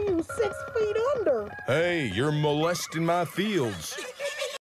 you 6 feet under. Hey, you're molesting my fields.